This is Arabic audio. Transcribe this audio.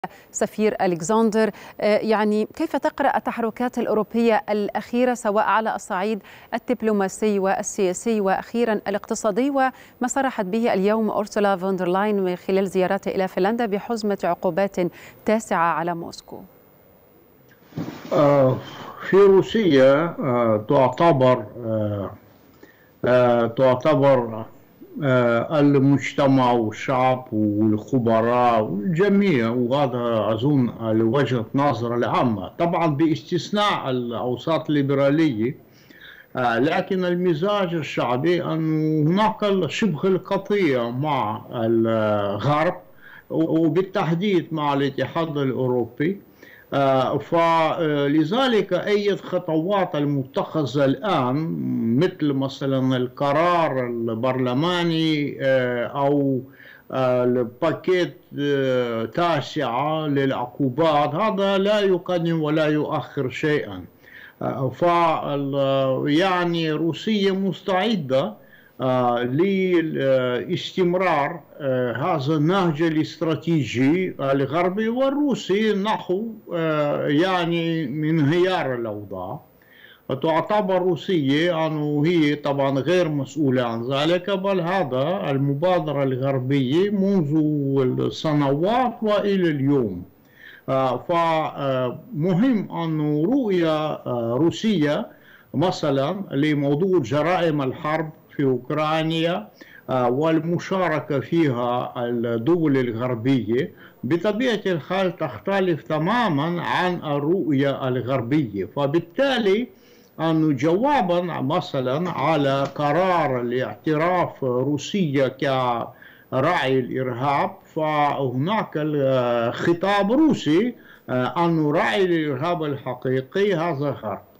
سفير ألكسندر، يعني كيف تقرأ التحركات الأوروبية الأخيرة سواء على الصعيد الدبلوماسي والسياسي وأخيرا الاقتصادي، وما صرحت به اليوم أورسولا فوندرلاين من خلال زيارته إلى فنلندا بحزمة عقوبات تاسعة على موسكو؟ في روسيا تعتبر المجتمع والشعب والخبراء والجميع، وهذا أظن لوجهة نظر العامة طبعا باستثناء الأوساط الليبرالية، لكن المزاج الشعبي أن هناك شبه القضية مع الغرب وبالتحديد مع الاتحاد الأوروبي. فلذلك أي خطوات المتخذة الآن مثل مثلا القرار البرلماني أو الباكيت تاسعة للعقوبات، هذا لا يقدم ولا يؤخر شيئا. يعني روسيا مستعدة لاستمرار هذا النهج الاستراتيجي الغربي والروسي نحو يعني انهيار الأوضاع. تعتبر روسيا أنه هي طبعا غير مسؤولة عن ذلك، بل هذا المبادرة الغربية منذ سنوات وإلى اليوم. فمهم أن رؤية روسية مثلا لموضوع جرائم الحرب في أوكرانيا والمشاركة فيها الدول الغربية بطبيعة الحال تختلف تماما عن الرؤية الغربية. فبالتالي أنه جوابا مثلا على قرار الاعتراف روسيا كراعي الإرهاب، فهناك خطاب روسي أن راعي الإرهاب الحقيقي هذا غرب.